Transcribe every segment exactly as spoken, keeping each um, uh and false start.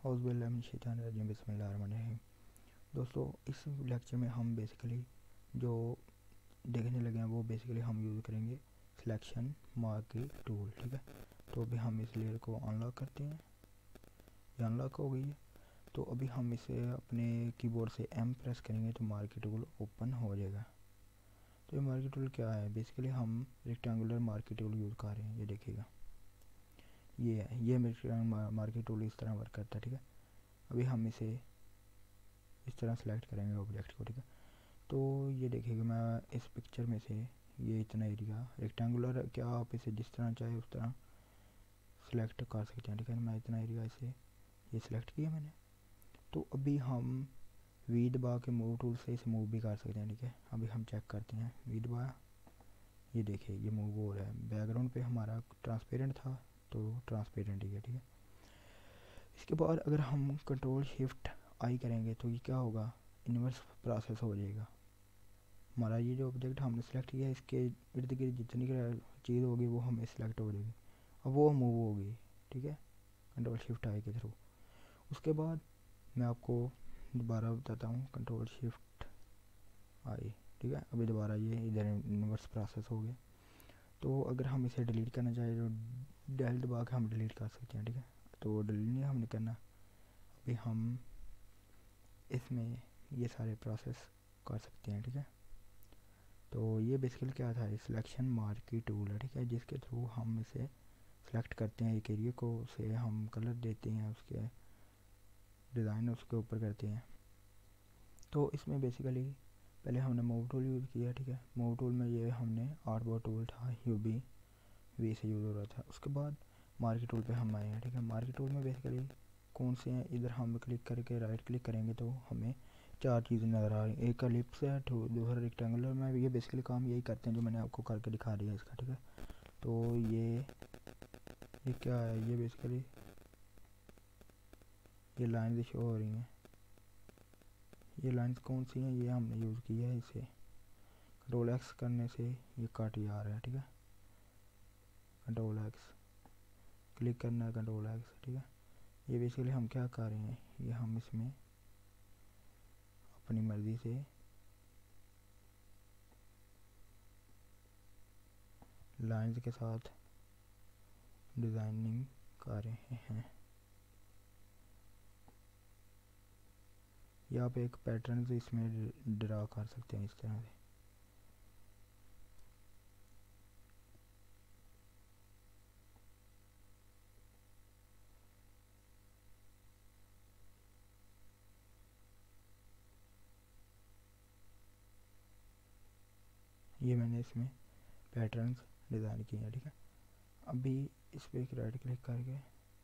औज़ुबिल्लाहि बिस्मिल्लाहिर्रहमानिर्रहीम। दोस्तों, इस लेक्चर में हम बेसिकली जो देखने लगे हैं वो बेसिकली हम यूज़ करेंगे सिलेक्शन मार्की टूल। ठीक है, तो अभी हम इस लेयर को अनलॉक करते हैं। ये अनलॉक हो गई है। तो अभी हम इसे अपने कीबोर्ड से एम प्रेस करेंगे तो मार्की टूल ओपन हो जाएगा। तो ये मार्की टूल क्या है? बेसिकली हम रेक्टेंगुलर मार्की टूल यूज़ कर रहे हैं। ये देखिएगा, ये है, ये मेरे मार्की टूल इस तरह वर्क करता है। ठीक है, अभी हम इसे इस तरह सेलेक्ट करेंगे ऑब्जेक्ट को। ठीक है, तो ये देखिएगा, मैं इस पिक्चर में से ये इतना एरिया रेक्टेंगुलर है, क्या आप इसे जिस तरह चाहे उस तरह सेलेक्ट कर सकते हैं। ठीक है, मैं इतना एरिया इसे ये सिलेक्ट किया मैंने। तो अभी हम वी दबा के मूव टूल से इसे मूव भी कर सकते हैं। ठीक है, अभी हम चेक करते हैं। वी दबाया, ये देखिए ये मूव हो रहा है। बैकग्राउंड पे हमारा ट्रांसपेरेंट था तो ट्रांसपेरेंट ही है। ठीक है, इसके बाद अगर हम कंट्रोल शिफ्ट आई करेंगे तो ये क्या होगा, इन्वर्स प्रोसेस हो जाएगा। हमारा ये जो ऑब्जेक्ट हमने सेलेक्ट किया है इसके इर्द गिर्द जितनी चीज़ होगी वो हमें सेलेक्ट हो जाएगी, अब वो मूव होगी। ठीक है, कंट्रोल शिफ्ट आई के थ्रू। उसके बाद मैं आपको दोबारा बताता हूँ, कंट्रोल शिफ्ट आई। ठीक है, अभी दोबारा ये इधर इन्वर्स प्रोसेस हो गया। तो अगर हम इसे डिलीट करना चाहें तो डेल दबा के हम डिलीट कर सकते हैं। ठीक है, तो डिलीट नहीं हमने करना, अभी हम इसमें ये सारे प्रोसेस कर सकते हैं। ठीक है, तो ये बेसिकली क्या था, सिलेक्शन मार्की टूल है। ठीक है, जिसके थ्रू हम इसे सेलेक्ट करते हैं एक एरिया को, उसे हम कलर देते हैं, उसके डिज़ाइन उसके ऊपर करते हैं। तो इसमें बेसिकली पहले हमने मूव टूल यूज़ किया। ठीक है, मूव टूल में ये हमने आर्टबोर्ड टूल था, यू बी वी से यूज़ हो रहा था। उसके बाद मार्की टूल पे हम आए हैं। ठीक है, मार्की टूल में बेसिकली कौन से हैं, इधर हम क्लिक करके राइट क्लिक करेंगे तो हमें चार चीज़ें नज़र आ रही हैं। एक एलिप्स है, दूसरा रेक्टेंगुलर में। ये बेसिकली काम यही करते हैं जो मैंने आपको करके दिखा दिया इसका। ठीक है, तो ये ये क्या है, ये बेसिकली ये लाइन शो हो रही हैं। ये लाइंस कौन सी हैं, ये हमने यूज़ किया है। इसे कंट्रोल एक्स करने से ये कट जा रहा है। ठीक है, कंट्रोल एक्स क्लिक करना है, कंट्रोल एक्स। ठीक है, ये बेसिकली हम क्या कर रहे हैं, ये हम इसमें अपनी मर्ज़ी से लाइंस के साथ डिज़ाइनिंग कर रहे हैं। या आप एक पैटर्न से इसमें ड्रा कर सकते हैं इस तरह से। ये मैंने इसमें पैटर्न्स डिज़ाइन किए हैं। ठीक है, अभी इस पर एक राइट क्लिक करके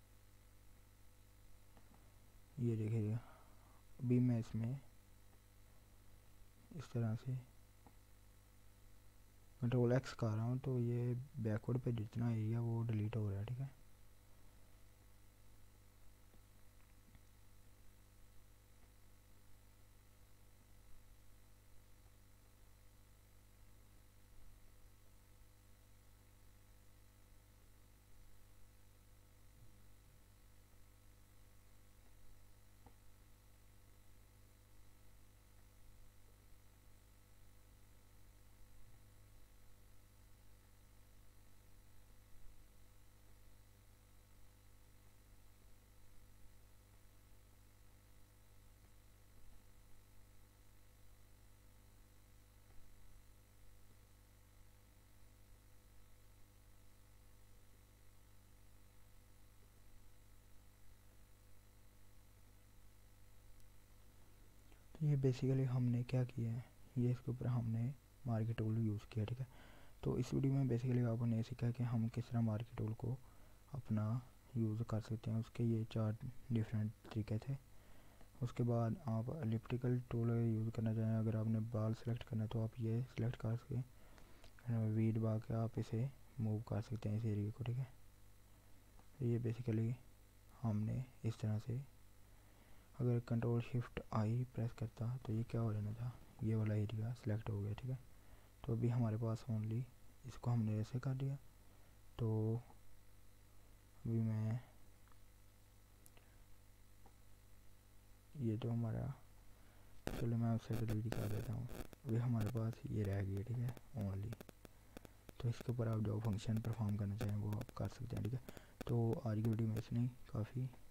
ये देखिएगा, अभी मैं इसमें इस तरह से कंट्रोल एक्स कर रहा हूँ तो ये बैकवर्ड पे जितना एरिया वो डिलीट हो रहा है। ठीक है, तो ये बेसिकली हमने क्या किया है, ये इसके ऊपर हमने मार्की टूल यूज़ किया। ठीक है, तो इस वीडियो में बेसिकली आपने ये सीखा कि हम किस तरह मार्की टूल को अपना यूज़ कर सकते हैं। उसके ये चार डिफरेंट तरीके थे। उसके बाद आप एलिप्टिकल टूल यूज़ करना चाहें, अगर आपने बाल सेलेक्ट करना है तो आप ये सिलेक्ट कर सके वी दबा के आप इसे मूव कर सकते हैं इस एरिया को। ठीक है, तो ये बेसिकली हमने इस तरह से, अगर कंट्रोल शिफ्ट आई प्रेस करता तो ये क्या हो जाना था, ये वाला एरिया सिलेक्ट हो गया। ठीक है, तो अभी हमारे पास ओनली इसको हमने ऐसे कर दिया। तो अभी मैं ये तो हमारा, चलो मैं उससे डिलीट कर देता हूँ। अभी हमारे पास ये रह गया, ठीक है, ओनली। तो इसके ऊपर आप जो फंक्शन परफॉर्म करना चाहें वो आप कर सकते हैं, ठीक है। तो आज की वीडियो में इतना ही काफ़ी।